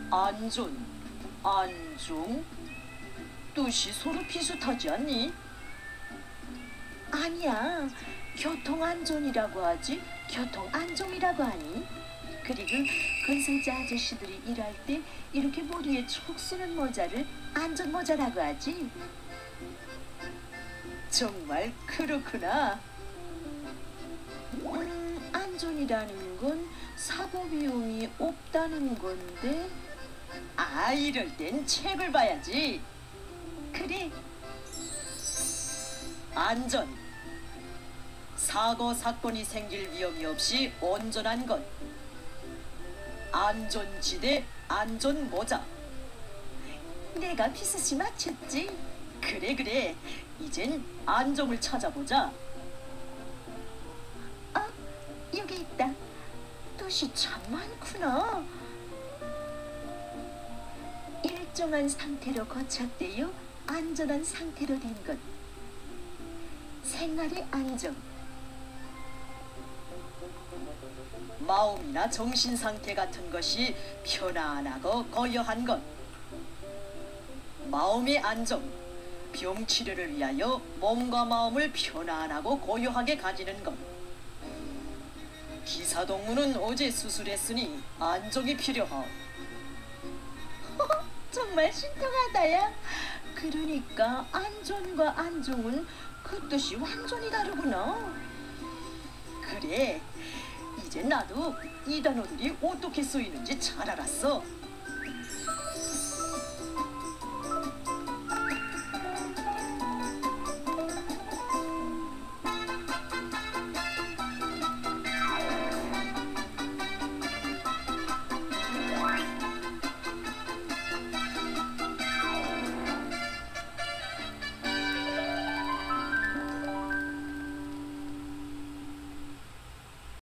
안전, 안정? 뜻이 서로 비슷하지 않니? 아니야. 교통안전이라고 하지 교통안정이라고 하니? 그리고 건설자 아저씨들이 일할 때 이렇게 머리에 촉 쓰는 모자를 안전모자라고 하지. 정말 그렇구나. 안전이라는 건 사고 비용이 없다는 건데. 아, 이럴 땐 책을 봐야지. 그래. 안전. 사고 사건이 생길 위험이 없이 온전한 것. 안전지대, 안전모자. 내가 비슷이 맞췄지? 그래, 그래. 이젠 안정을 찾아보자. 여기 있다. 뜻이 참 많구나. 일정한 상태로 거착되어 안전한 상태로 된 것. 생활의 안정. 마음이나 정신 상태 같은 것이 편안하고 고요한 것. 마음의 안정. 병 치료를 위하여 몸과 마음을 편안하고 고요하게 가지는 것. 기사동무는 어제 수술했으니 안정이 필요하오. 정말 신통하다야. 그러니까 안전과 안정은 그 뜻이 완전히 다르구나. 그래, 이제 나도 이 단어들이 어떻게 쓰이는지 잘 알았어.